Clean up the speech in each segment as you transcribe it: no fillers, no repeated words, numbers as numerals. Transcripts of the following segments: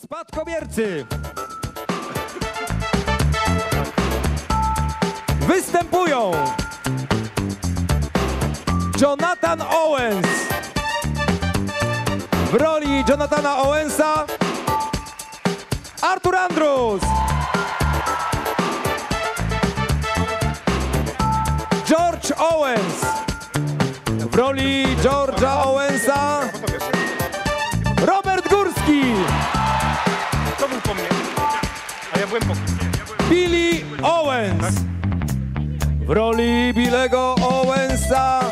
Spadkobiercy występują Jonathan Owens w roli Jonathana Owensa, Artur Andrus, George Owens w roli George'a Owensa, Robert Górski, To był po mnie, a ja byłem po mnie. Billy Owens w roli Billego Owensa,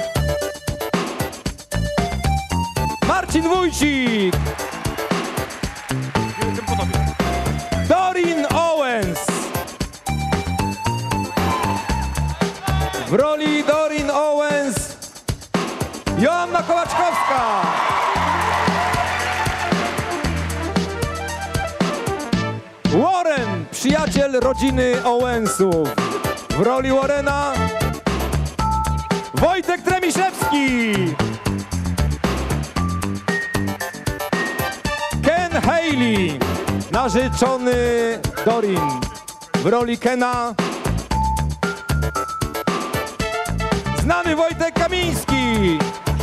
Marcin Wójcik, Jestem po tobie. Dorin Owens w roli Dorin Owens, Joanna Kołaczkowska. Warren, przyjaciel rodziny Owensów w roli Warrena, Wojtek Tremiszewski, Ken Haley, narzeczony Dorin w roli Kena, znany Wojtek Kamiński,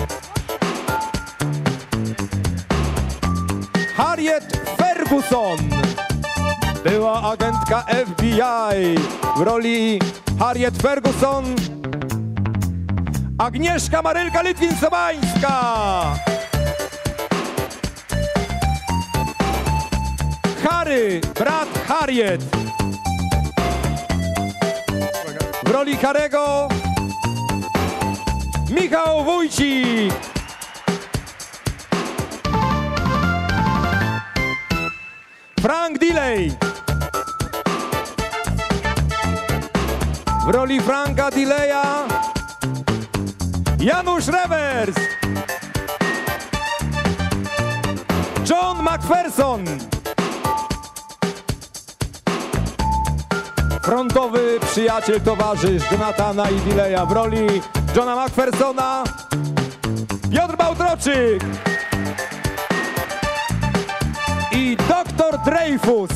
Harriet Ferguson, była agentka FBI w roli Harriet Ferguson, Agnieszka Marylka Litwin-Sobańska, Harry, brat Harriet w roli Harego, Michał Wójcik, Frank Delay w roli Franka Delaya, Janusz Rewers, John McPherson, frontowy przyjaciel, towarzysz Jonathana i Delaya w roli Johna McPhersona, Piotr Bałtroczyk i Dr. Dreyfus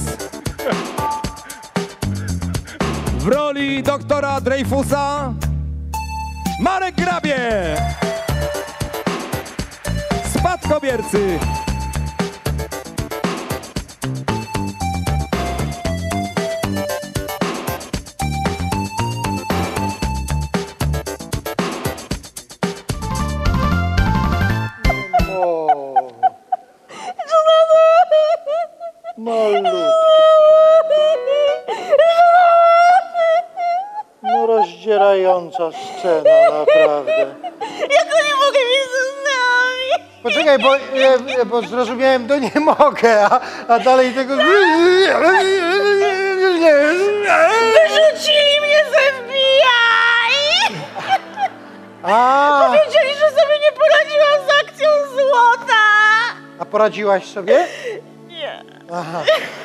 w roli doktora Dreyfusa, Marek Grabie. Spadkobiercy. No rozdzierająca scena, naprawdę. Ja go nie mogę mieć z nami. Poczekaj, bo zrozumiałem, to nie mogę, a dalej tego... Wyrzucili mnie z FBI. A, Powiedzieli, że sobie nie poradziłam z akcją złota. a poradziłaś sobie? Nie. Aha.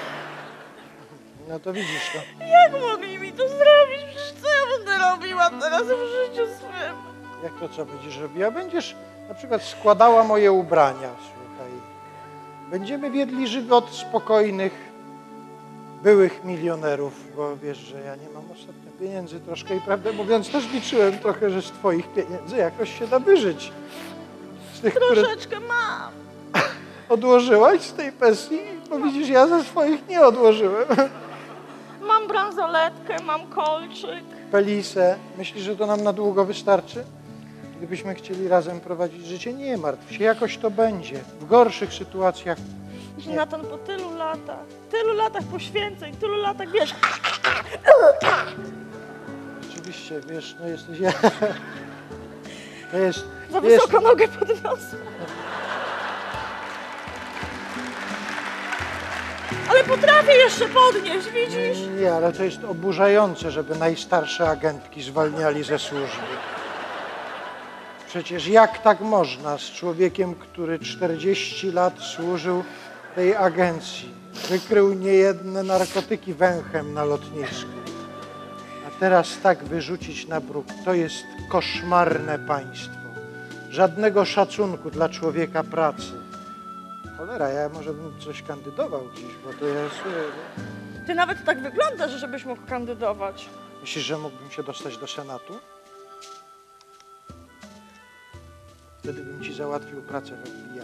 No to widzisz to. Jak mogli mi to zrobić? Przecież co ja będę robiła teraz w życiu swym? Jak to co będziesz robiła? Będziesz na przykład składała moje ubrania, słuchaj. Będziemy wiedli żywot spokojnych, byłych milionerów, bo wiesz, że ja nie mam ostatnio pieniędzy troszkę i prawdę mówiąc też liczyłem trochę, że z twoich pieniędzy jakoś się da wyżyć. Z tych, które Troszeczkę mam. odłożyłaś z tej pensji, bo widzisz, ja ze swoich nie odłożyłem. Mam bransoletkę, mam kolczyk. Pelisę, myślisz, że to nam na długo wystarczy? Gdybyśmy chcieli razem prowadzić życie, nie martw się, jakoś to będzie. W gorszych sytuacjach nie. Natan, po tylu latach poświęceń, tylu latach, wiesz, Oczywiście, wiesz, no jesteś... To jest... za wiesz, wysoko nogę podniosła. Ale potrafię jeszcze podnieść, widzisz? Nie, ale to jest oburzające, żeby najstarsze agentki zwalniali ze służby. Przecież jak tak można z człowiekiem, który 40 lat służył tej agencji, wykrył niejedne narkotyki węchem na lotnisku, a teraz tak wyrzucić na bruk, to jest koszmarne państwo. Żadnego szacunku dla człowieka pracy. Cholera, ja może bym coś kandydował gdzieś, bo to jest... Ty nawet tak wyglądasz, żebyś mógł kandydować. Myślisz, że mógłbym się dostać do Senatu? Wtedy bym ci załatwił pracę w FBI.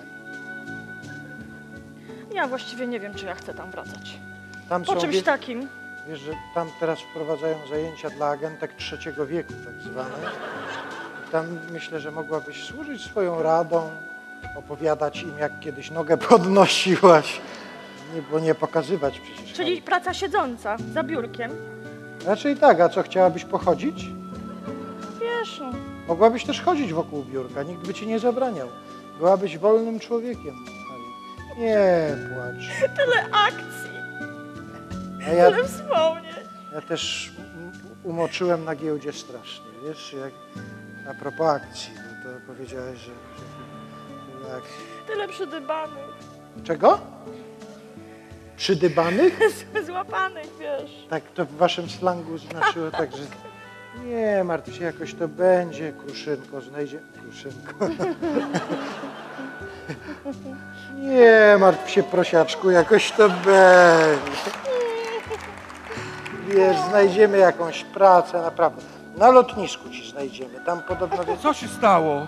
Ja właściwie nie wiem, czy ja chcę tam wracać. Tam Po są, czymś takim. wiesz, że tam teraz wprowadzają zajęcia dla agentek trzeciego wieku, tak zwane. I tam myślę, że mogłabyś służyć swoją radą, opowiadać im, jak kiedyś nogę podnosiłaś, bo nie pokazywać przecież. Czyli praca siedząca, za biurkiem. Raczej tak, a co, chciałabyś pochodzić? Wiesz, no. Mogłabyś też chodzić wokół biurka, nikt by ci nie zabraniał. Byłabyś wolnym człowiekiem. Nie płacz. Tyle akcji, A ja, tyle wspomnień. ja też umoczyłem na giełdzie strasznie, wiesz, jak a propos akcji, no to powiedziałeś, że tak. Tyle przydybanych, Czego? Przydybanych? złapanych, wiesz. Tak to w waszym slangu znaczyło tak, że nie martw się, jakoś to będzie, Kruszynko, znajdzie... Kruszynko. Nie martw się, prosiaczku, jakoś to będzie. Wiesz, znajdziemy jakąś pracę, naprawdę. Na lotnisku ci znajdziemy, tam podobno... Co się stało?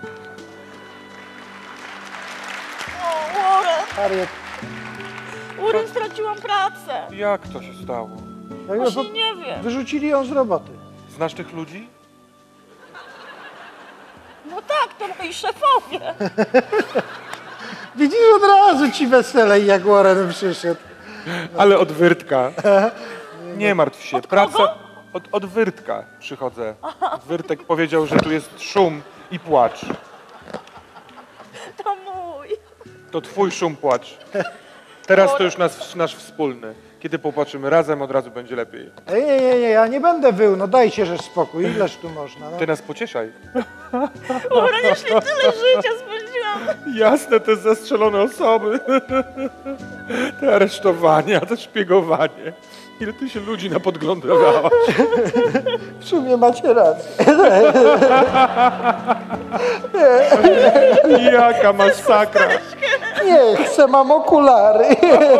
O, Warren, Harriet, Warren, straciłam pracę. Jak to się stało? Właśnie nie wiem. wyrzucili ją z roboty. Znasz tych ludzi? No tak, to moi szefowie. Widzisz, od razu ci weselej, jak Warren przyszedł. Ale od Wyrtka. Nie martw się. Od kogo? Od Wyrtka przychodzę. Wyrtek powiedział, że tu jest szum i płacz. To mój. To twój szum, płacz. Teraz to już nasz wspólny. Kiedy popłaczymy razem, od razu będzie lepiej. Nie, ja nie będę wył, no dajcie, że spokój, ileż tu można. No. Ty nas pocieszaj. Warren, jeśli tyle życia spędziłam. Jasne, te zastrzelone osoby. Te aresztowania, to szpiegowanie. Ile ty się ludzi napodglądałaś. W sumie macie rację. Jaka masakra. Nie chcę, mam okulary.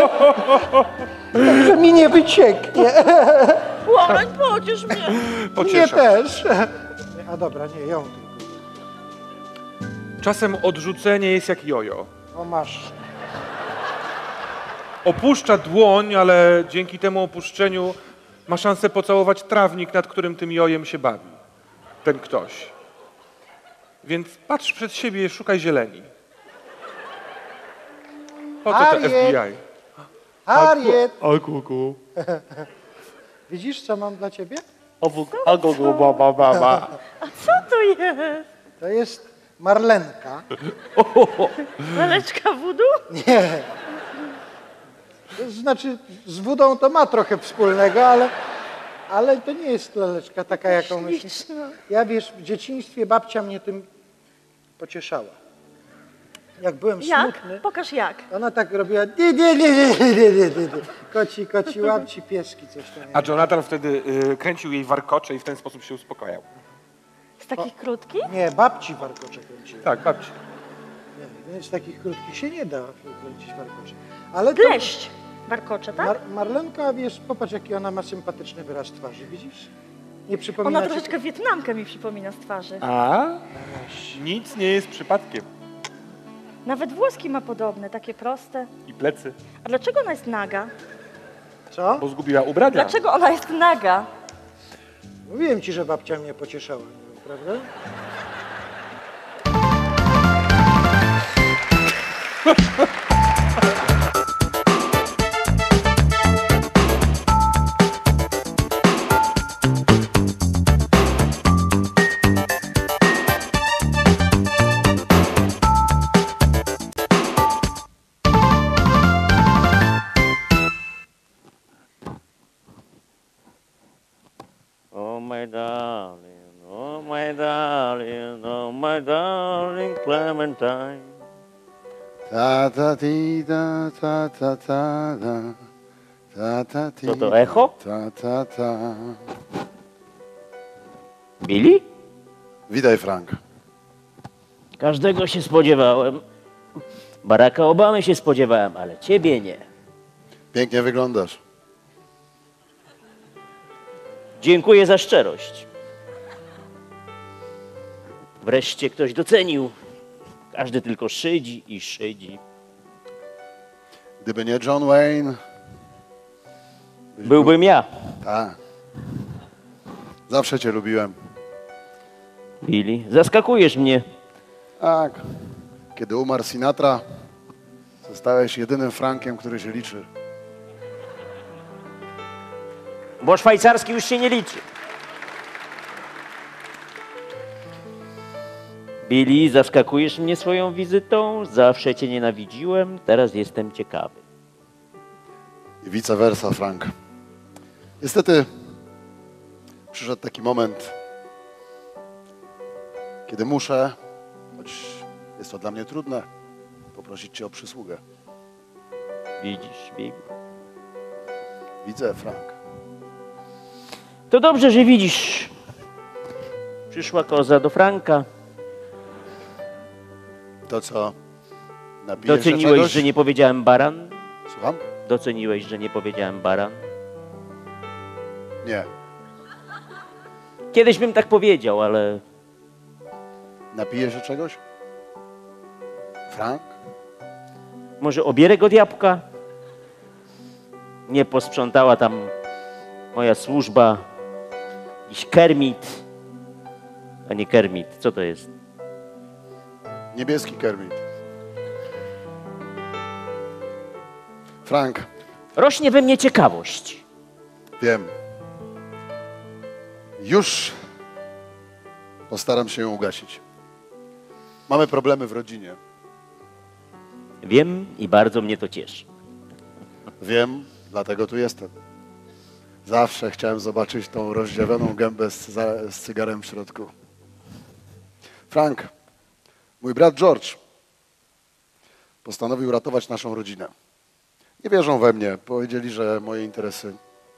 Także mi nie wycieknie. Warren, pociesz mnie. Nie Pocieszam. też. A dobra, nie, ją tylko. Czasem odrzucenie jest jak jojo. O, masz. Opuszcza dłoń, ale dzięki temu opuszczeniu ma szansę pocałować trawnik, nad którym tym jojem się bawi. Ten ktoś. Więc patrz przed siebie i szukaj zieleni. Po co to Harriet! FBI? Harriet, A kuku. widzisz, co mam dla ciebie? A kuku, baba. A co to jest? To jest marlenka. Laleczka wudu? Nie. To znaczy, z wodą to ma trochę wspólnego, ale to nie jest laleczka taka, jaką myślisz. Śliczna. Ja, wiesz, w dzieciństwie babcia mnie tym pocieszała. Jak byłem Jak? smutny, Pokaż jak. ona tak robiła koci łapci, pieski, coś tam. A Jonathan wtedy kręcił jej warkocze i w ten sposób się uspokajał. Z takich krótkich? Nie, babci warkocze kręciły. Tak, babci. Nie, więc takich krótkich się nie da kręcić warkocze. Ale to, Pleść. Warkocze, tak? Marlenka, wiesz, popatrz, jaki ona ma sympatyczny wyraz twarzy, widzisz? Nie przypomina Ona ci- troszeczkę Wietnamkę mi przypomina z twarzy. A? Nic nie jest przypadkiem. Nawet włoski ma podobne, takie proste. I plecy, A dlaczego ona jest naga? Co? bo zgubiła ubrania. Dlaczego ona jest naga? Mówiłem ci, że babcia mnie pocieszała, prawda? Oh my darling, oh my darling Clementine. Ta ta ti ta ta ta ta ta ta ta ti. Co to, echo? Ta ta ta. Billy? Witaj, Frank. Każdego się spodziewałem. Baracka Obamy się spodziewałem, ale ciebie nie. Pięknie wyglądasz. Dziękuję za szczerość. Wreszcie ktoś docenił. Każdy tylko szydzi i szydzi. Gdyby nie John Wayne... Byłbym ja. Tak. Zawsze cię lubiłem. Billy, zaskakujesz mnie. Tak. Kiedy umarł Sinatra, zostałeś jedynym Frankiem, który się liczy. Bo szwajcarski już się nie liczy. Billy, zaskakujesz mnie swoją wizytą. Zawsze cię nienawidziłem, teraz jestem ciekawy. I vice versa, Frank. Niestety przyszedł taki moment, kiedy muszę, choć jest to dla mnie trudne, poprosić cię o przysługę. Widzisz, Billy. Widzę, Frank. To dobrze, że widzisz. Przyszła koza do Franka. To co? Napijesz się Doceniłeś, czegoś? że nie powiedziałem baran? Słucham? Doceniłeś, że nie powiedziałem baran? Nie. Kiedyś bym tak powiedział, ale Napijesz się czegoś? Frank? może obierek od jabłka? Nie posprzątała tam moja służba. Jakiś Kermit. A nie Kermit. Co to jest? Niebieski Kermit. Frank, Rośnie we mnie ciekawość. wiem. Już postaram się ją ugasić. Mamy problemy w rodzinie. Wiem i bardzo mnie to cieszy. Wiem, dlatego tu jestem. Zawsze chciałem zobaczyć tą rozdziawioną gębę z cygarem w środku. Frank, mój brat George postanowił ratować naszą rodzinę. Nie wierzą we mnie. Powiedzieli, że moje interesy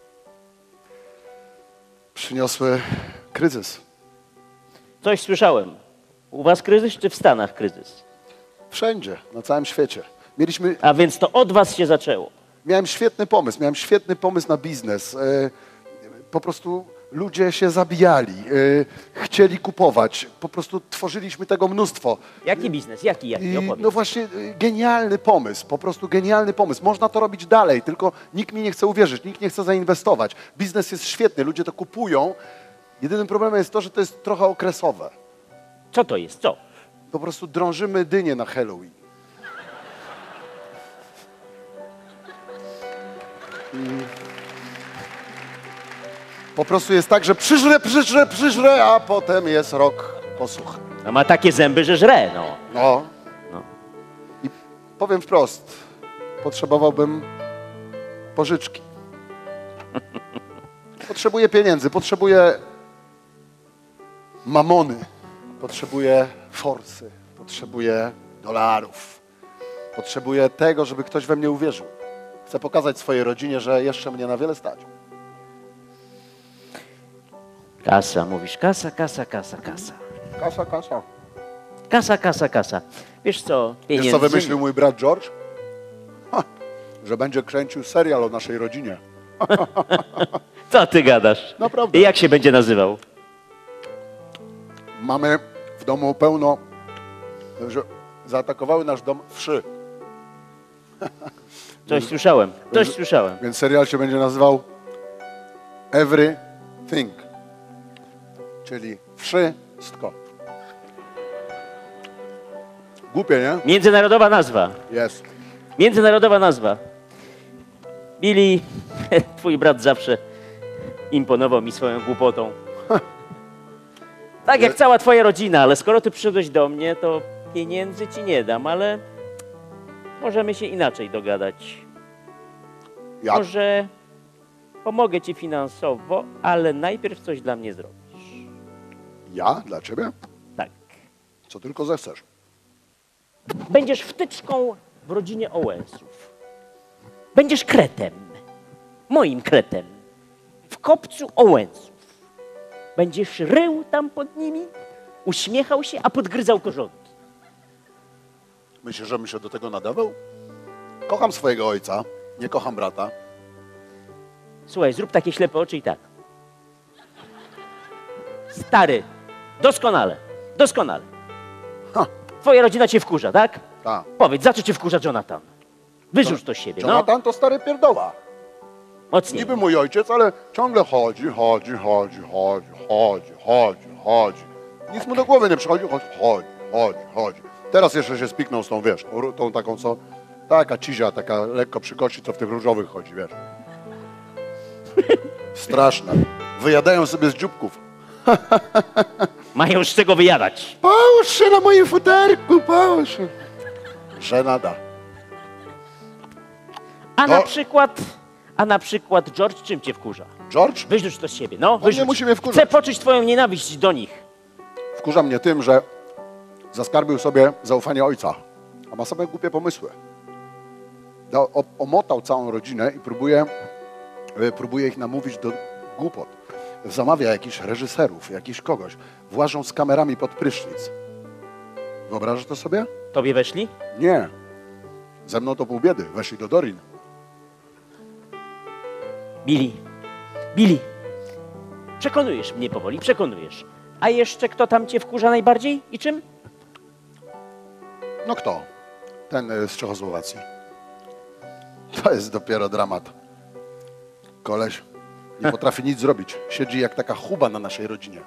przyniosły kryzys. Coś słyszałem. U was kryzys czy w Stanach kryzys? Wszędzie, na całym świecie. A więc to od was się zaczęło. Miałem świetny pomysł na biznes. Po prostu ludzie się zabijali, chcieli kupować, po prostu tworzyliśmy tego mnóstwo. Jaki biznes? Jaki opowiedz. No właśnie, genialny pomysł, po prostu genialny pomysł. Można to robić dalej, tylko nikt mi nie chce uwierzyć, nikt nie chce zainwestować. Biznes jest świetny, ludzie to kupują. Jedynym problemem jest to, że to jest trochę okresowe. Co to jest? Co? Po prostu drążymy dynię na Halloween. Po prostu jest tak, że przyżrę, a potem jest rok posuchy. A ma takie zęby, że żre, no. No. No. I powiem wprost, potrzebowałbym pożyczki. Potrzebuję pieniędzy, potrzebuję mamony, potrzebuję forsy, potrzebuję dolarów. Potrzebuję tego, żeby ktoś we mnie uwierzył. Chcę pokazać swojej rodzinie, że jeszcze mnie na wiele stać. Kasa, mówisz, kasa, kasa, kasa, kasa. Kasa, kasa. Kasa, kasa, kasa. Wiesz co, pieniędzy... Wiesz, co wymyślił mój brat George? Że będzie kręcił serial o naszej rodzinie. Co ty gadasz? Naprawdę. I jak się będzie nazywał? Mamy w domu pełno, że zaatakowały nasz dom wszy. Coś słyszałem, coś słyszałem. Więc serial się będzie nazywał Everything, czyli wszystko. Głupie, nie? Międzynarodowa nazwa. Jest. Międzynarodowa nazwa. Billy, twój brat zawsze imponował mi swoją głupotą. Tak jak cała twoja rodzina, ale skoro ty przyszedłeś do mnie, to pieniędzy ci nie dam, ale możemy się inaczej dogadać. Jak? Może pomogę ci finansowo, ale najpierw coś dla mnie zrobisz. Ja? Dla ciebie? Tak. Co tylko zechcesz. Będziesz wtyczką w rodzinie Ołęsów. Będziesz kretem. Moim kretem. W kopcu Ołęsów. Będziesz rył tam pod nimi, uśmiechał się, a podgryzał korzątki. Myślisz, że bym się do tego nadawał? Kocham swojego ojca, nie kocham brata. Słuchaj, zrób takie ślepe oczy i tak. Stary, doskonale, doskonale. Ha. Twoja rodzina cię wkurza, tak? Tak. Powiedz, za co cię wkurza Jonathan? Wyrzuć to z siebie, no. Jonathan to stary pierdoła. Mocniej. Niby mój ojciec, ale ciągle chodzi. Nic mu do głowy nie przychodzi, chodzi. Teraz jeszcze się spiknął z tą, wiesz, tą taką, co... Taka cizia, taka lekko przy kości, co w tych różowych chodzi, wiesz. Straszne. Wyjadają sobie z dzióbków. Mają z czego wyjadać. Połóż się na moim futerku, połóż się. Żenada. A na przykład George czym cię wkurza? George? Wyrzuć to z siebie, no, nie wyrzuć. musi mnie wkurzać. Chcę poczuć twoją nienawiść do nich. Wkurza mnie tym, że zaskarbił sobie zaufanie ojca, a ma same głupie pomysły. Omotał całą rodzinę i próbuje ich namówić do głupot. Zamawia jakichś reżyserów, jakiś kogoś. Włażą z kamerami pod prysznic. Wyobrażasz to sobie? Tobie weszli? Nie. Ze mną to pół biedy. Weszli do Dorin. Billy, przekonujesz mnie powoli, przekonujesz. A jeszcze kto tam cię wkurza najbardziej i czym? No kto? Ten z Czechosłowacji. To jest dopiero dramat. Koleś nie potrafi nic zrobić. Siedzi jak taka chuba na naszej rodzinie.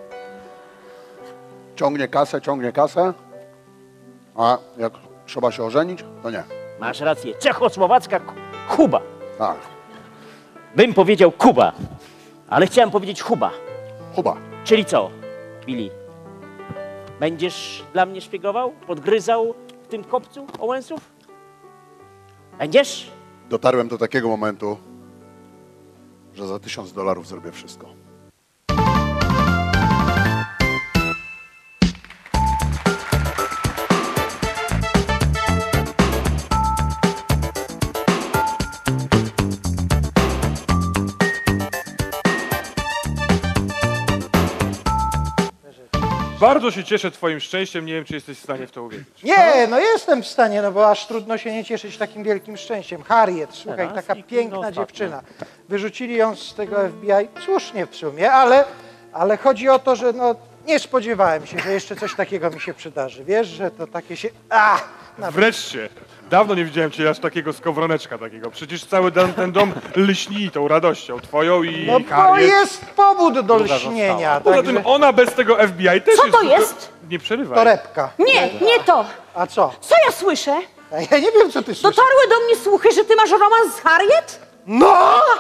Ciągnie kasę, a jak trzeba się ożenić, to nie. Masz rację, czechosłowacka Kuba. Tak, Bym powiedział Kuba, ale chciałem powiedzieć Chuba. chuba. Czyli co, Billy? Będziesz dla mnie szpiegował? Podgryzał w tym kopcu Owensów? Będziesz? Dotarłem do takiego momentu, że za $1000 zrobię wszystko. Bardzo się cieszę twoim szczęściem, nie wiem, czy jesteś w stanie w to uwierzyć. Nie, no jestem w stanie, no bo aż trudno się nie cieszyć takim wielkim szczęściem. Harriet, słuchaj, Teraz taka i piękna ostatnio. dziewczyna. Wyrzucili ją z tego FBI, słusznie w sumie, ale chodzi o to, że no nie spodziewałem się, że jeszcze coś takiego mi się przydarzy. Wiesz, że to takie się... Wreszcie! Dawno nie widziałem cię aż takiego skowroneczka takiego. Przecież cały ten dom lśni tą radością twoją i No bo Harriet. jest powód do lśnienia. Poza Także... tym ona bez tego FBI też Co jest... to jest? Nie przerywaj. Torebka. Nie to. A co? Co ja słyszę? A ja nie wiem, co ty słyszysz. Dotarły do mnie słuchy, że ty masz romans z Harriet? No!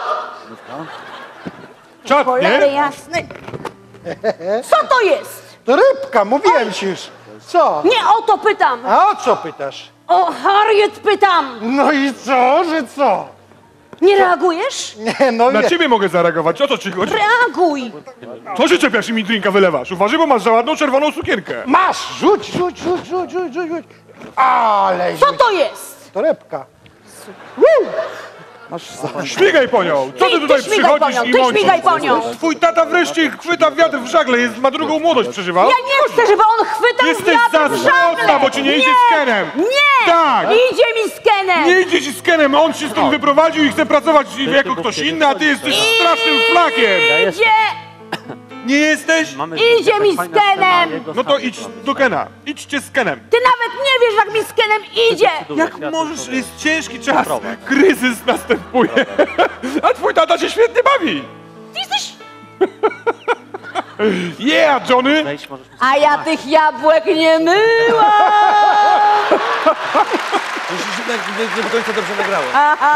Czad, Cholery nie? jasne. Co to jest? Torebka, mówiłem ci już. Co? Nie o to pytam. A o co pytasz? O Harriet pytam. No i co, że co? Nie reagujesz? Nie, no Na nie. ciebie mogę zareagować. O co ci chodzi? Reaguj. Co się czepiasz i mi drinka wylewasz? Uważaj, bo masz za ładną czerwoną sukienkę. Masz! Rzuć! Ale Co rzuć. to jest? Torebka. Śmigaj po nią! Co ty Ty tutaj śmigaj po przychodzisz nią, i ty mącisz? śmigaj po nią. Twój tata wreszcie chwyta wiatr w żagle, ma drugą młodość przeżywa. Ja nie chcę, żeby on chwytał Jesteś wiatr w zazdrosna, żagle. bo ci nie idzie z Kenem. Nie! Tak! Idzie mi z Kenem. Nie idzie ci z Kenem, on się stąd wyprowadził i chce pracować jako ktoś inny, a ty jesteś strasznym flakiem! Idzie! Nie jesteś? Idzie mi z Kenem. No to idź do Kena. Idźcie z Kenem. Ty nawet nie wiesz, jak mi z Kenem idzie. Jak możesz, jest ciężki czas, kryzys następuje, a twój tata się świetnie bawi. Ty jesteś... Yeah, Johnny! A ja tych jabłek nie myłam. Nie do końca dobrze nagrałem.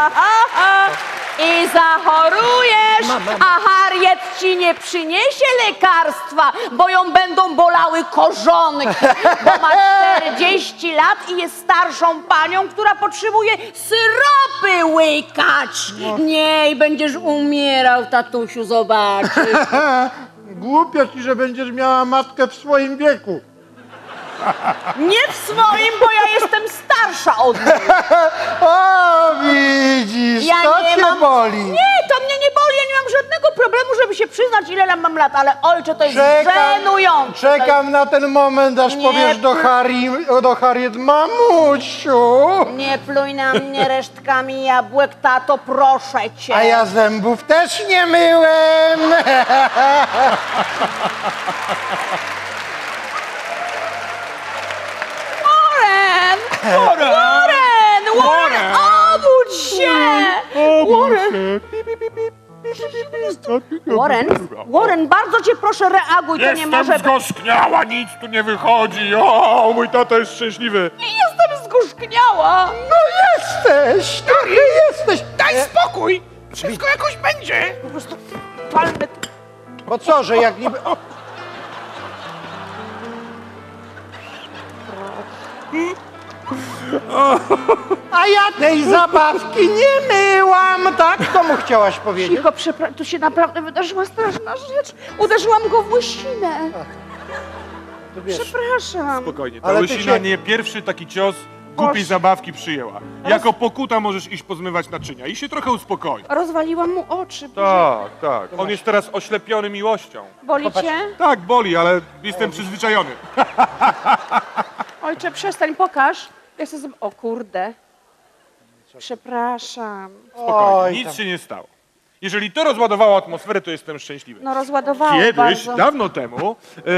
I zachorujesz, a Harriet ci nie przyniesie lekarstwa, bo ją będą bolały korzonki, bo ma 40 lat i jest starszą panią, która potrzebuje syropy łykać. Nie, i będziesz umierał, tatusiu, zobaczysz. Głupio ci, że będziesz miała matkę w swoim wieku. Nie w swoim, bo ja jestem starsza od niej. O, widzisz, Ja to nie cię mam- boli. Nie, to mnie nie boli, ja nie mam żadnego żadnego problemu, żeby się przyznać, ile mam lat, ale ojcze, to jest Czekam, żenujące. czekam na ten moment, aż Nie powiesz do Harriet, mamusiu, Nie pluj na mnie resztkami jabłek, tato, proszę cię. a ja zębów też nie myłem. Warren, obudź się! Warren, bardzo cię proszę, reaguj, to nie może być. zgorzkniała, nic tu nie wychodzi. O, mój tata jest szczęśliwy. Nie jestem zgorzkniała. No jesteś, trochę jesteś. Daj spokój! Wszystko jakoś będzie. Po prostu palmy. Bo co, że jak niby... O. A ja tej zabawki nie myłam, tak? Komu chciałaś powiedzieć? Cicho, tu się naprawdę wydarzyła straszna rzecz. Uderzyłam go w łysinę. To wiesz, Przepraszam. Spokojnie, ta Ale ty łysina się- nie pierwszy taki cios głupiej zabawki przyjęła. Jako pokuta możesz iść pozmywać naczynia i się trochę uspokoi. Rozwaliłam mu oczy. Tak, tak. On jest teraz oślepiony miłością. Boli cię? Tak, boli, ale jestem przyzwyczajony. Ojcze, przestań, pokaż. Ja chcę o kurde. Przepraszam. Spokojnie, Oj, nic tam. się nie stało. Jeżeli to rozładowało atmosferę, to jestem szczęśliwy. No rozładowałam Kiedyś, bardzo. dawno temu,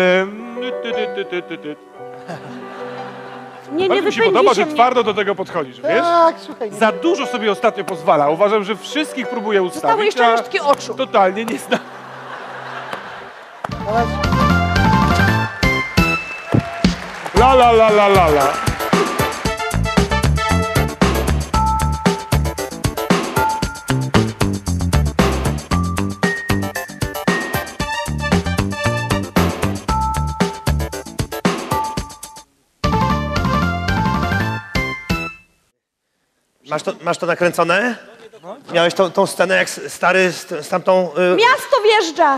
Nie bardzo mi się wypędzi podoba, się że mnie. twardo do tego podchodzisz, wiesz? Tak, słuchaj. Za dużo sobie ostatnio pozwala. Uważam, że wszystkich próbuję Zostały ustawić, jeszcze a resztki oczu. totalnie nie znam. La la la la la la. Masz to nakręcone? Miałeś tą scenę jak stary z tamtą... Miasto wjeżdża.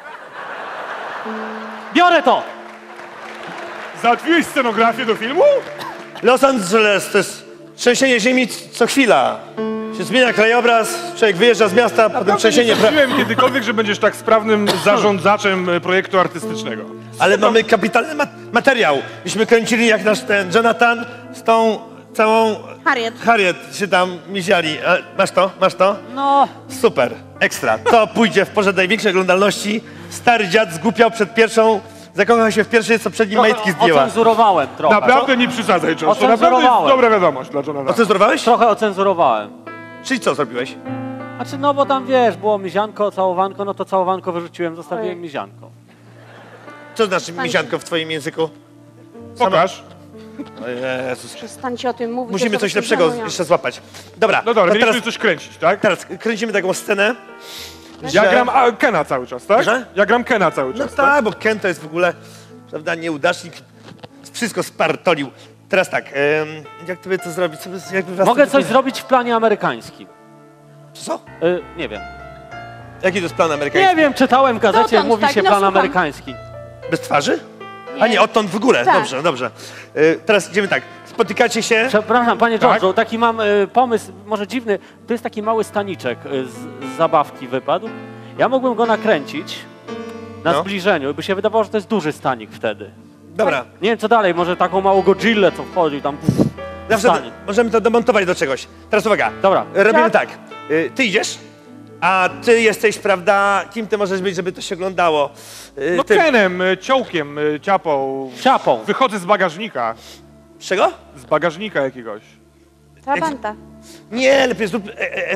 Biorę to! Załatwiłeś scenografię do filmu? Los Angeles to jest trzęsienie ziemi co chwila. Się zmienia krajobraz, człowiek wyjeżdża z miasta, potem trzęsienie... Nie sądziłem kiedykolwiek, że będziesz tak sprawnym zarządzaczem projektu artystycznego. Ale mamy kapitalny materiał. Myśmy kręcili jak nasz ten Jonathan z tą całą... Harriet się tam miziali. Masz to? Masz to? No, Super, ekstra. To pójdzie w porze największej oglądalności. Stary dziad zgłupiał przed pierwszą... Zakochał się w pierwszej, co przed nim majtki zdjęła. ocenzurowałem trochę. Naprawdę nie przysadzaj, Josh. To naprawdę jest Ocenzurowałem. dobra wiadomość dla Jonathana. Ocenzurowałeś? Trochę ocenzurowałem. Czyli co zrobiłeś? Znaczy, no bo tam wiesz, było mizianko, całowanko, no to całowanko wyrzuciłem, zostawiłem mizianko. Co znaczy mizianko w twoim języku? Pokaż. O Jezus. Przestańcie o tym mówić. Musimy ja coś sobie lepszego żałuję. jeszcze złapać. Dobra, No dobra, to mieliśmy teraz, coś kręcić, tak? teraz kręcimy taką scenę. Ja gram Kena cały czas, tak? Że? Ja gram Kena cały No czas, tak, bo Ken to jest w ogóle, prawda, nieudacznik. Wszystko spartolił. Teraz tak, jak tobie to zrobić? Jakby was Mogę to- coś zrobić w planie amerykańskim. Co? Nie wiem. Jaki to jest plan amerykański? Nie wiem, czytałem w gazecie, Dotąd, mówi tak, się no plan słucham. amerykański. Bez twarzy? A nie, odtąd w górę. Tak. Dobrze, dobrze. Teraz idziemy tak. Spotykacie się. Przepraszam, panie Tak? George'u, taki mam pomysł, może dziwny. To jest taki mały staniczek z zabawki wypadł. Ja mógłbym go nakręcić na No. zbliżeniu, by się wydawało, że to jest duży stanik wtedy. Dobra. Nie wiem, co dalej, może taką małą Godzillę, co wchodzi tam. Zawsze Stanik. możemy to demontować do czegoś. Teraz uwaga. Dobra. Robimy tak. Ty idziesz, a ty jesteś, prawda, kim ty możesz być, żeby to się oglądało? No Ty. Kenem, ciołkiem, ciapą. Ciapą. Wychodzę z bagażnika. Z czego? Z bagażnika jakiegoś. Trabanta. Nie, lepiej zrób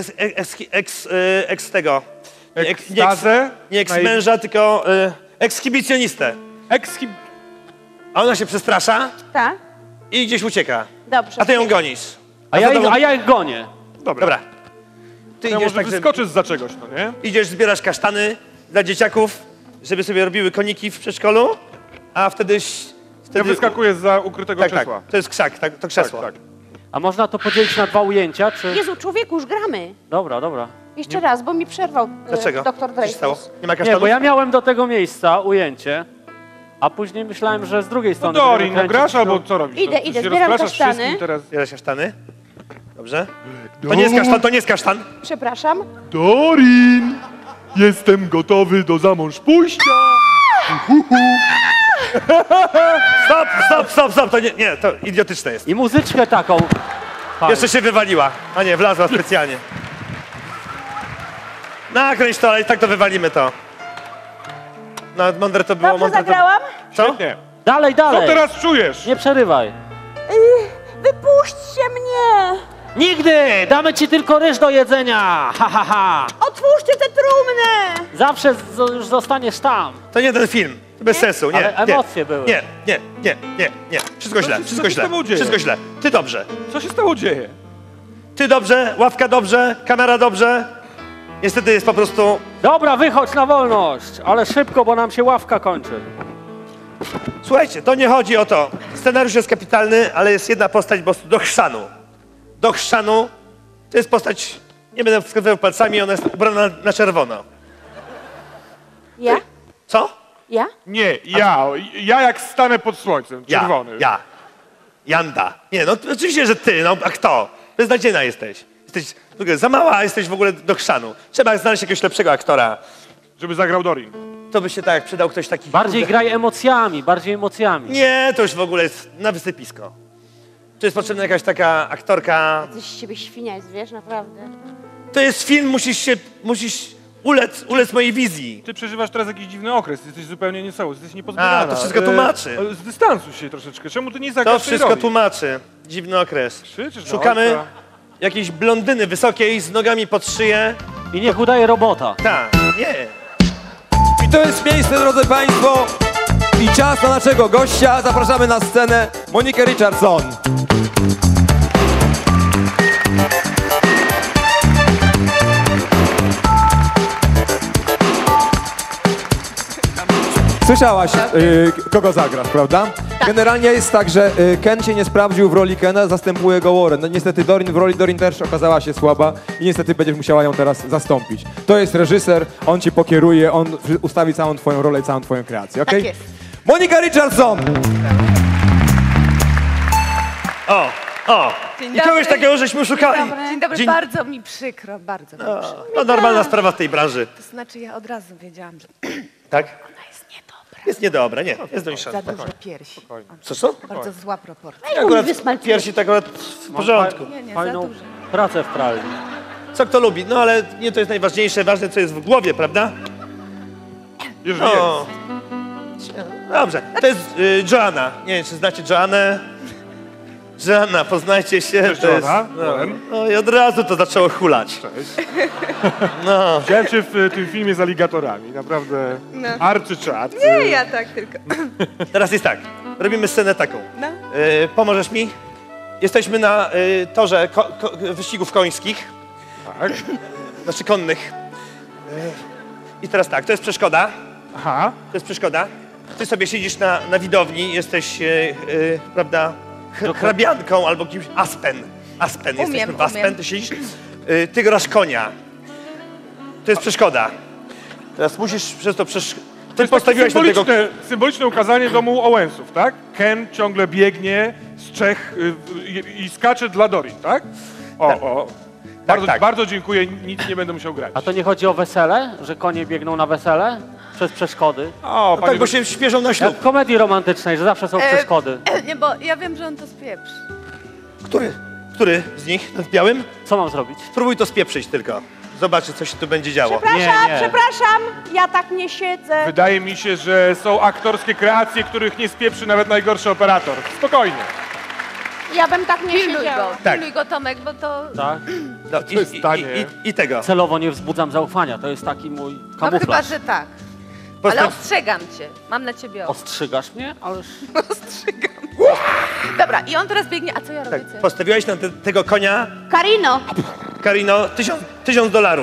ex tego. Nie Ekstazę? Nie ex-męża, tylko ekshibicjonistę. A ona się przestrasza Tak? i gdzieś ucieka. Dobrze. A ty ją gonisz. A ja ich gonię. Dobra. Ty Ja idziesz może tak, że wyskoczysz za czegoś, no nie? idziesz, zbierasz kasztany dla dzieciaków, żeby sobie robiły koniki w przedszkolu, a wtedy... Ja wyskakuję za ukrytego Tak, tak. krzesła. To jest krzak, tak, to krzesło. Tak. A można to podzielić na 2 ujęcia, czy... Jezu, człowieku, już gramy. Dobra, dobra. Jeszcze raz, bo mi przerwał Dlaczego? doktor Co się stało? Dreyfus. Nie ma Nie, kasztanów? bo ja miałem do tego miejsca ujęcie, a później myślałem, że z drugiej No strony... Dorin, będziemy no kręcić grasz tu. albo co robisz? Idę, No, idę, się zbieram rozpraszasz kasztany. wszystkim teraz. Zbierasz kasztany. Dobrze. To nie jest kasztan, to nie jest kasztan. Przepraszam. Dorin! Jestem gotowy do zamąż pójścia. Stop, to nie, to idiotyczne jest. I muzyczkę taką. Jeszcze się wywaliła. A nie, wlazła specjalnie. Nakręć to, ale i tak to wywalimy to. No, mądre to było, Dobrze mądre to... zagrałam? Co? Świetnie. Dalej, Co dalej. teraz czujesz? Nie przerywaj. Wypuśćcie mnie! Nigdy! Damy ci tylko ryż do jedzenia! Ha, ha, ha! Otwórzcie te trumny! Zawsze już zostaniesz tam. To nie ten film. To bez sensu, nie. Ale nie. emocje były. Nie. Wszystko źle, się- wszystko co się z źle. tobą dzieje? Wszystko źle. Ty dobrze. Co się stało dzieje? Ty dobrze, ławka dobrze, kamera dobrze. Niestety jest po prostu... Dobra, wychodź na wolność, ale szybko, bo nam się ławka kończy. Słuchajcie, to nie chodzi o to. Scenariusz jest kapitalny, ale jest jedna postać po prostu do chrzanu. Do chrzanu to jest postać, nie będę wskazywał palcami, ona jest ubrana na czerwono. Ja? Co? Ja? Nie, ja jak stanę pod słońcem, czerwony. Janda. Nie, no oczywiście, że ty, no a kto? Beznadziejna jesteś. Jesteś w ogóle za mała, jesteś w ogóle do chrzanu. Trzeba znaleźć jakiegoś lepszego aktora. Żeby zagrał Dorin. To by się tak przydał ktoś taki... Bardziej graj emocjami, bardziej emocjami. Nie, to już w ogóle jest na wysypisko. Tu jest potrzebna jakaś taka aktorka. Coś z ciebie świnia jest, wiesz, naprawdę. To jest film, musisz ulec mojej wizji. Ty przeżywasz teraz jakiś dziwny okres, jesteś zupełnie niecały, jesteś niepozbierana. A, to wszystko tłumaczy. Zdystansuj się troszeczkę, czemu ty nie zagrasz To tej wszystko roli? tłumaczy. Dziwny okres. Krzyczysz na Szukamy ojca. jakiejś blondyny wysokiej z nogami pod szyję. I niech udaje robota. Tak, nie. I to jest miejsce, drodzy Państwo, i czas na naszego gościa. Zapraszamy na scenę Monikę Richardson. Słyszałaś, kogo zagrasz, prawda? Generalnie jest tak, że Ken się nie sprawdził w roli Kena, zastępuje go Warren. No niestety Dorin w roli Dorin też okazała się słaba i niestety będziesz musiała ją teraz zastąpić. To jest reżyser, on ci pokieruje, on ustawi całą twoją rolę i całą twoją kreację, okej? Tak jest. Monika Richardson! O! Dzień I kogoś dobry. takiego żeśmy szukali. Dzień dobry, bardzo mi przykro, bardzo mi przykro. No normalna sprawa w tej branży. To znaczy ja od razu wiedziałam, że Tak? ona jest niedobra. Jest niedobra, nie. Jest dość Za dużo piersi. Co? Bardzo zła proporcja. Akurat piersi tak akurat w porządku. Nie, za Fajną dużo. pracę w pralni. Co kto lubi? No ale nie to jest najważniejsze. Ważne co jest w głowie, prawda? Jeżeli O. Dobrze. To jest Joanna. Nie wiem, czy znacie Joannę. Joanna, poznajcie się. Cześć, To jest, Joanna. no, Byłem. no i od razu to zaczęło hulać. No. Widziałem cię w tym filmie z aligatorami, naprawdę No. arczyczad. Nie, ja tak tylko. Teraz jest tak. Robimy scenę taką. No. Pomożesz mi? Jesteśmy na torze wyścigów końskich. Tak. Znaczy konnych. I teraz tak, to jest przeszkoda. Aha. To jest przeszkoda. Ty sobie siedzisz na widowni, jesteś, prawda, hrabianką albo kimś. Aspen. Jesteśmy w Aspen, umiem. ty siedzisz. Ty grasz konia. To jest przeszkoda. Teraz musisz przez to Ty To jest postawiłeś takie na tego... symboliczne ukazanie domu Owensów, tak? Ken ciągle biegnie z Czech i skacze dla Dorin, tak? O. Bardzo, tak. bardzo dziękuję, nic nie będę musiał grać. A to nie chodzi o wesele? Że konie biegną na wesele? Przez przeszkody? O, No tak, bo się śpieszą na ślub. Jak w komedii romantycznej, że zawsze są przeszkody. Nie, bo ja wiem, że on to spieprzy. Który z nich? Nad białym? Co mam zrobić? Spróbuj to spieprzyć tylko. Zobaczy, co się tu będzie działo. Przepraszam, Nie. przepraszam, ja tak nie siedzę. Wydaje mi się, że są aktorskie kreacje, których nie spieprzy nawet najgorszy operator. Spokojnie. Ja bym tak nie Pilnuj siedziała. go, Tak. pilnuj go, Tomek, bo to... Tak? No, jest stanie. I tego. Celowo nie wzbudzam zaufania, to jest taki mój No chyba, kamuflaż. że tak. Postaw- Ale ostrzegam cię. Mam na ciebie Ostrzygasz mnie? Ależ... ostrzegam. Dobra, i on teraz biegnie. A co ja robię? Tak, Co ja- postawiłaś na tego konia, Karino, Karino, $1000.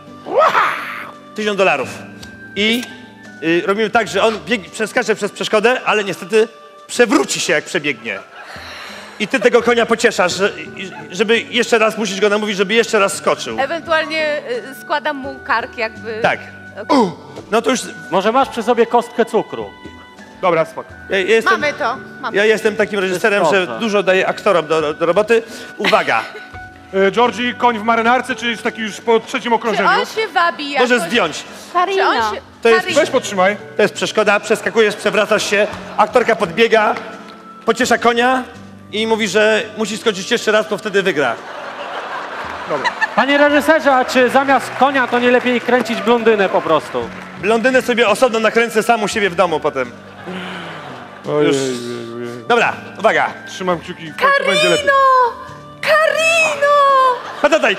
$1000. I robimy tak, że on przeskacze przez przeszkodę, ale niestety przewróci się, jak przebiegnie. I ty tego konia pocieszasz, żeby jeszcze raz, musisz go namówić, żeby jeszcze raz skoczył. Ewentualnie składam mu kark jakby... Tak. Okej. No to już Może masz przy sobie kostkę cukru? Dobra, spoko. Mamy to. Mamy. Ja jestem takim reżyserem, Jest że dobrze. dużo daję aktorom do roboty. Uwaga, Georgie, koń w marynarce, czy jest taki już po trzecim Czy okrążeniu? on się wabi jakoś? Może zdjąć. Czy Karina. on się... To jest- Weź podtrzymaj. To jest przeszkoda, przeskakujesz, przewracasz się, aktorka podbiega, pociesza konia i mówi, że musi skoczyć jeszcze raz, to wtedy wygra. Panie reżyserze, a czy zamiast konia to nie lepiej kręcić blondynę po prostu? Blondynę sobie osobno nakręcę sam u siebie w domu potem. Już. Dobra, uwaga. Trzymam kciuki, w końcu będzie lepiej. Karino! Patataj.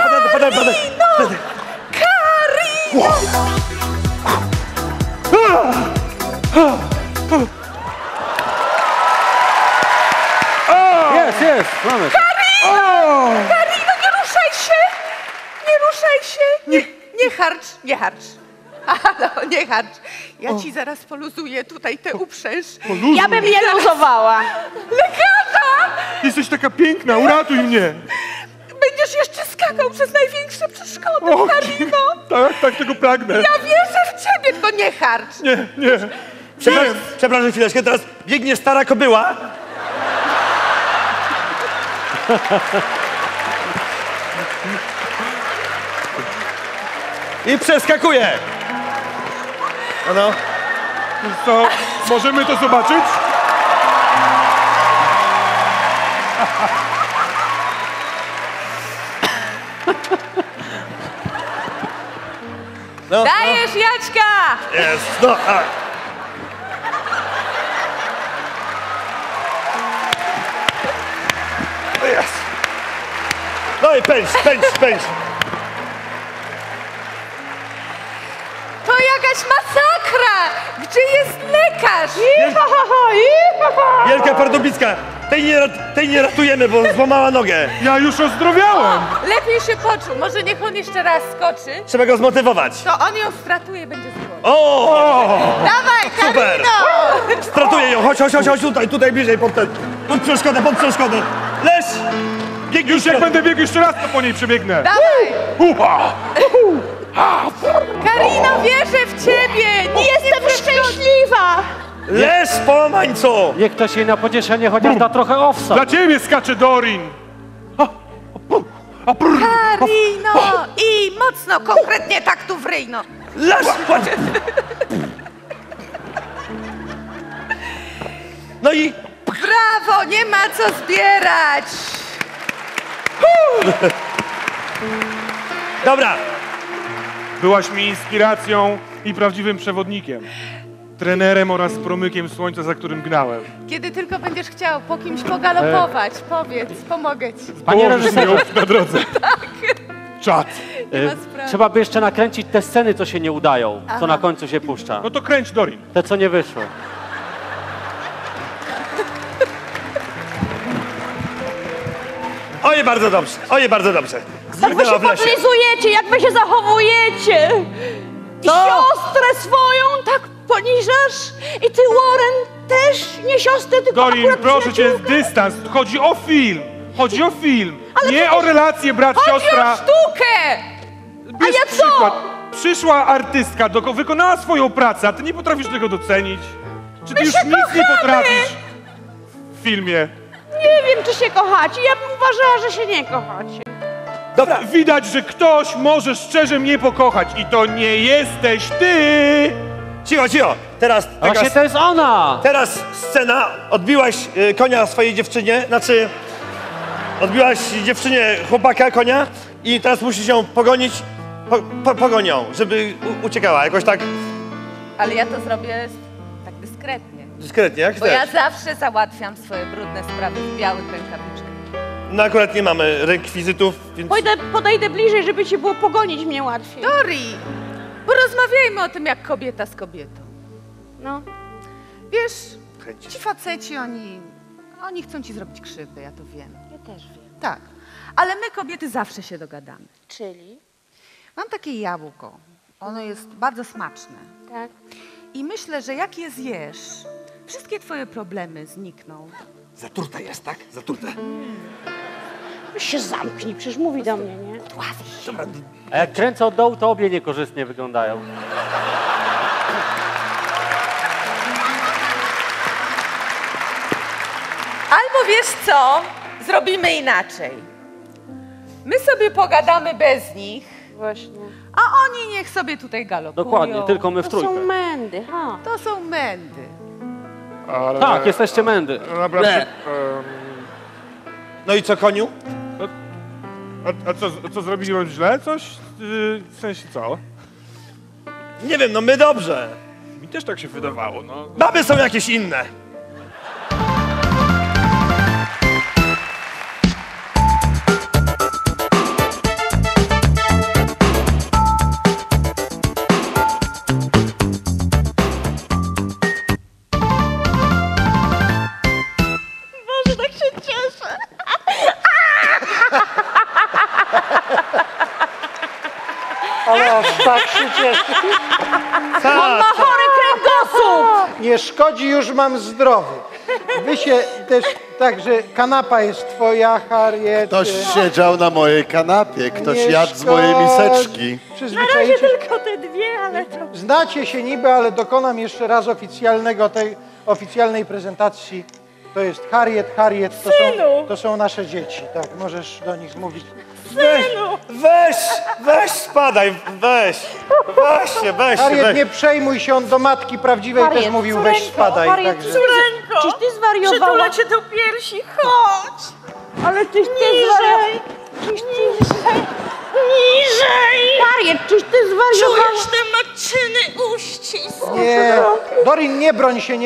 Jest, mamy. Karino, nie ruszaj się! Nie ruszaj się! Nie harcz. Halo, nie harcz. Ja ci zaraz poluzuję tutaj tę uprzęż. Ja bym nie luzowała. Lekarza! Jesteś taka piękna, uratuj mnie. Będziesz jeszcze skakał przez największe przeszkody, O, Karino. tak tego pragnę. Ja wierzę w ciebie, tylko nie harcz. Nie. Przepraszam chwileczkę, teraz biegnie stara kobyła. I przeskakuje. No. Co, możemy to zobaczyć? No, Dajesz, Jaćka! jest, no. A. No jest. No i pędź. To jakaś masakra! Gdzie jest lekarz? Wielka Pardubicka, tej nie ratujemy, bo złamała nogę. Ja już ozdrowiałem. Lepiej się poczuł. Może niech on jeszcze raz skoczy. Trzeba go zmotywować. To on ją stratuje, będzie zgłodził. O! Dawaj, Super! Karino! Stratuję ją, chodź tutaj bliżej, pod przeszkodę. Leż! Bieg Już jak będę biegł jeszcze raz, to po niej przebiegnę. Dawaj! Uha! Karino, wierzę w ciebie! Nie Jestem szczęśliwa. Leż, połamańco! Niech ktoś jej na pocieszenie chociaż da trochę owsa. Dla ciebie skacze Dorin. Karino! I mocno, konkretnie tak tu w ryj, no. Leż! Chodź. No i Brawo, nie ma co zbierać! dobra. Byłaś mi inspiracją i prawdziwym przewodnikiem. Trenerem oraz promykiem słońca, za którym gnałem. Kiedy tylko będziesz chciał po kimś pogalopować, powiedz, pomogę ci. Panie Położysz mnie reżyserze, na drodze. Czad. Nie ma sprawy. trzeba by jeszcze nakręcić te sceny, co się nie udają, co na końcu się puszcza. No to kręć Dorin. Te, co nie wyszły. Oje, bardzo dobrze. Jak wy się podlizujecie, jak wy się zachowujecie. I siostrę swoją tak poniżasz. I ty, Warren, też nie siostrę, tylko Dorin, akurat proszę cię, przyjaciółkę. dystans. Chodzi o film. Ale Nie przecież- o relację Chodzi brat-siostra. o sztukę! Bierz ja co? przykład. Przyszła artystka, wykonała swoją pracę, a ty nie potrafisz tego docenić? Czy ty już nic nie potrafisz w filmie? Nie wiem, czy się kochacie. Ja bym uważała, że się nie kochacie. Dobra, Widać, że ktoś może szczerze mnie pokochać i to nie jesteś ty! cicho. Teraz A właśnie to jest ona! Teraz scena, odbiłaś konia swojej dziewczynie, znaczy odbiłaś dziewczynie chłopaka konia i teraz musisz ją pogonić, pogonią, żeby uciekała jakoś tak Ale ja to zrobię tak dyskretnie. dyskretnie, jak Bo ja chcesz. zawsze załatwiam swoje brudne sprawy w białych rękawiczkach. No akurat nie mamy rekwizytów, więc Podejdę bliżej, żeby ci było pogonić mnie łatwiej. Dori, porozmawiajmy o tym, jak kobieta z kobietą. No. Wiesz, ci faceci, oni chcą ci zrobić krzywdę, ja to wiem. Ja też wiem. Tak, ale my kobiety zawsze się dogadamy. Czyli? Mam takie jabłko, ono jest bardzo smaczne. Tak. I myślę, że jak je zjesz, wszystkie twoje problemy znikną. Zatrute jest, tak? Zatrute. Już się zamknij, przecież mówi do mnie, nie? A jak kręcę od dołu, to obie niekorzystnie wyglądają. Albo wiesz co, zrobimy inaczej. My sobie pogadamy bez nich, Właśnie. a oni niech sobie tutaj galopują. Dokładnie, tylko my w To są trójkę. mędy, ha. To są mędy. Ale... Tak, jesteście mędy. No naprawdę... No i co, koniu? A co zrobiłem źle? Coś? W sensie co? Nie wiem, no my dobrze. Mi też tak się wydawało, no. Baby są jakieś inne. Boże, tak się cieszę. Ale aż tak się cieszę. On ma chory kręgosłup. Nie szkodzi, już mam zdrowy. Wy się też, także kanapa jest twoja, Harriet. Ktoś siedział na mojej kanapie, ktoś Nie jadł z mojej szkodzi. miseczki. Przyzwyczaicie się. Tylko te dwie, ale to... Znacie się niby, ale dokonam jeszcze raz oficjalnej prezentacji. To jest Harriet, to są nasze dzieci. Tak, możesz do nich mówić. Weź, spadaj, weź Harriet, nie przejmuj się, on do matki prawdziwej Harriet, też mówił, córeńko, weź spadaj. Harriet, Także. córeńko, czyś ty zwariowała? Przytulę cię do piersi, chodź! Ale czyś ty zwariowała? Czyś ty... Niżej! Harriet, czyś ty zwariowała? Czujesz te matczyny uścisk? Nie, Dorin, nie broń się,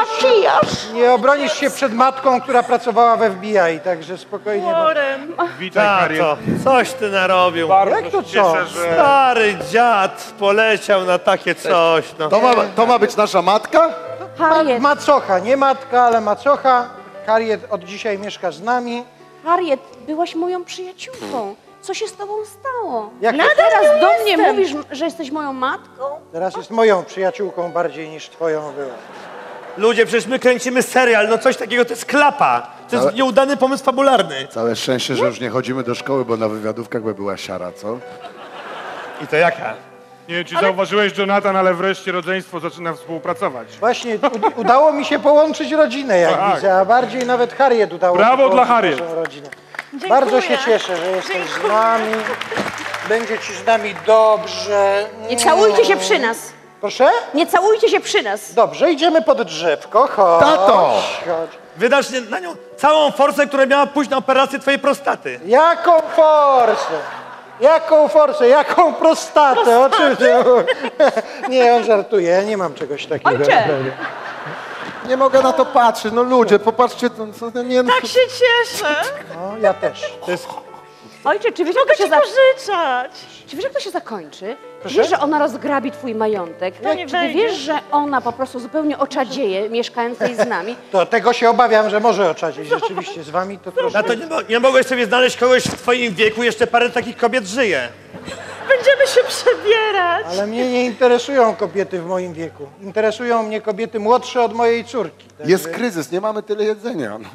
nie obronisz się przed matką, która pracowała w FBI, także spokojnie. Witaj, Harriet. Tato, coś ty narobił. Bardzo Jak to się cieszę, co? że... Stary dziad poleciał na takie coś, no. To ma być nasza matka? Harriet, Macocha, nie matka, ale macocha. Harriet od dzisiaj mieszka z nami. Harriet, byłaś moją przyjaciółką. Co się z tobą stało? Jak A teraz do mnie mówisz, że jesteś moją matką? teraz jest moją przyjaciółką bardziej niż twoją była. Ludzie, przecież my kręcimy serial, no coś takiego to jest klapa. To jest nieudany pomysł fabularny. Całe szczęście, że już nie chodzimy do szkoły, bo na wywiadówkach by była siara, co? I to jaka? Nie wiem, czy zauważyłeś, Jonathan, ale wreszcie rodzeństwo zaczyna współpracować. Właśnie udało mi się połączyć rodzinę, jak Tak. widzę, a bardziej nawet Harriet udało Brawo się połączyć dla Harriet. naszą rodzinę. Bardzo się cieszę, że jesteś z nami. Będzie ci z nami dobrze. Nie całujcie się przy nas. Proszę? Nie całujcie się przy nas. Dobrze, idziemy pod drzewko. Chodź. Tato! Chodź. Wydasz na nią całą forsę, która miała pójść na operację twojej prostaty. Jaką forsę? Jaką forsę? Jaką prostatę? Oczywiście. Nie, on żartuje, ja nie mam czegoś takiego. Ojcze! Nie mogę na to patrzeć, no ludzie, popatrzcie, nie... Tak się cieszę. No, ja też. To jest... Ojcze, czy wiesz, jak to się Pożyczać. Czy wiesz, jak to się zakończy? Proszę? Wiesz, że ona rozgrabi twój majątek? nie Czy ty wejdzie. wiesz, że ona po prostu zupełnie oczadzieje, mieszkając tutaj z nami? To tego się obawiam, że może oczadzić rzeczywiście z wami, to troszkę... Na to nie mogłeś sobie znaleźć kogoś w twoim wieku, jeszcze parę takich kobiet żyje. Będziemy się przebierać. Ale mnie nie interesują kobiety w moim wieku. Interesują mnie kobiety młodsze od mojej córki. Także Jest kryzys, nie mamy tyle jedzenia. No.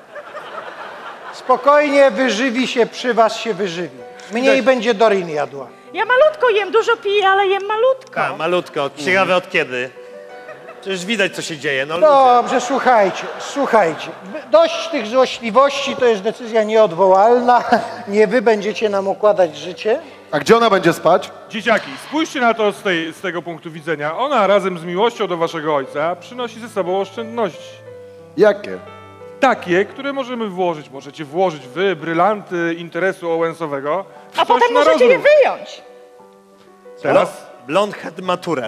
spokojnie, wyżywi się, przy was się wyżywi. Mniej będzie Dorin jadła. Ja malutko jem, dużo piję, ale jem malutko. Tak, malutko. Ciekawe od kiedy. Przecież widać, co się dzieje, no ludzie. Dobrze, słuchajcie. Dość tych złośliwości, to jest decyzja nieodwołalna. Nie wy będziecie nam układać życie. A gdzie ona będzie spać? Dzieciaki, spójrzcie na to z tego punktu widzenia. Ona razem z miłością do waszego ojca przynosi ze sobą oszczędności. Jakie? Takie, które możemy włożyć. Możecie włożyć wy, brylanty interesu Owensowego. w A coś potem na możecie je rozruch. wyjąć. Teraz Blond head maturę.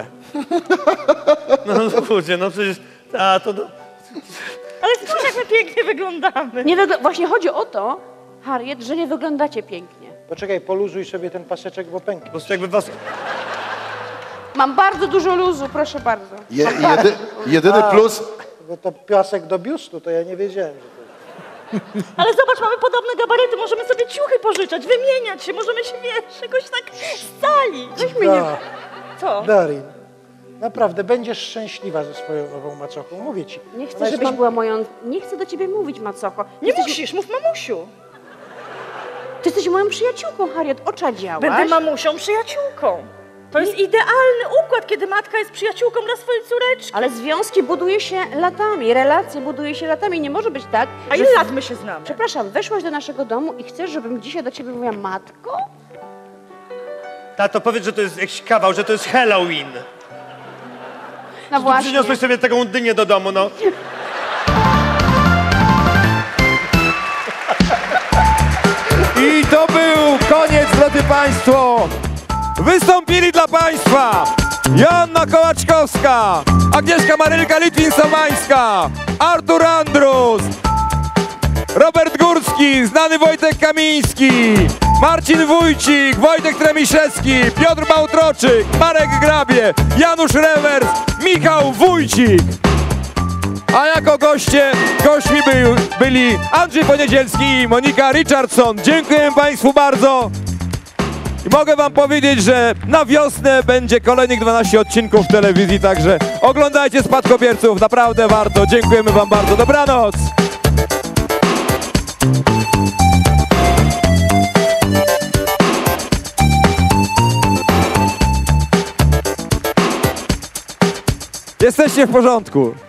No ludzie, no przecież... A, to... Ale spójrz, jak my pięknie wyglądamy. Właśnie chodzi o to, Harriet, że nie wyglądacie pięknie. Poczekaj, poluzuj sobie ten paseczek, bo pęknie. Po prostu jakby was... Mam bardzo dużo luzu, proszę bardzo. Jedyny plus... Bo to piasek do biustu, to ja nie wiedziałem, że to jest. Ale zobacz, mamy podobne gabaryty, możemy sobie ciuchy pożyczać, wymieniać się, możemy się, wiesz, jakoś tak scalić. Weźmy nie... Co? Dorin, naprawdę będziesz szczęśliwa ze swoją nową macochą, mówię ci. Nie Ona chcę, jest żebyś nam- była moją... Nie chcę do ciebie mówić, macocho. Nie musisz, mów mamusiu. Ty jesteś moją przyjaciółką, Harriet, oczadziałaś. Będę mamusią, przyjaciółką. To jest idealny układ, kiedy matka jest przyjaciółką dla swojej córeczki. Ale związki buduje się latami, relacje buduje się latami. Nie może być tak, A ile lat my się znamy? Przepraszam, weszłaś do naszego domu i chcesz, żebym dzisiaj do ciebie mówiła matko? Tato, powiedz, że to jest jakiś kawał, że to jest Halloween. No właśnie. Przyniosłeś sobie taką dynię do domu, no. I to był koniec, drodzy Państwo. Wystąpili dla Państwa Joanna Kołaczkowska, Agnieszka Marylka Litwin-Somańska, Artur Andrus, Robert Górski, znany Wojtek Kamiński, Marcin Wójcik, Wojtek Tremiszewski, Piotr Bałtroczyk, Marek Grabie, Janusz Rewers, Michał Wójcik. A jako gośćmi byli Andrzej Poniedzielski i Monika Richardson. Dziękuję Państwu bardzo. I mogę Wam powiedzieć, że na wiosnę będzie kolejnych 12 odcinków telewizji, także oglądajcie Spadkobierców, naprawdę warto. Dziękujemy Wam bardzo. Dobranoc! Jesteście w porządku.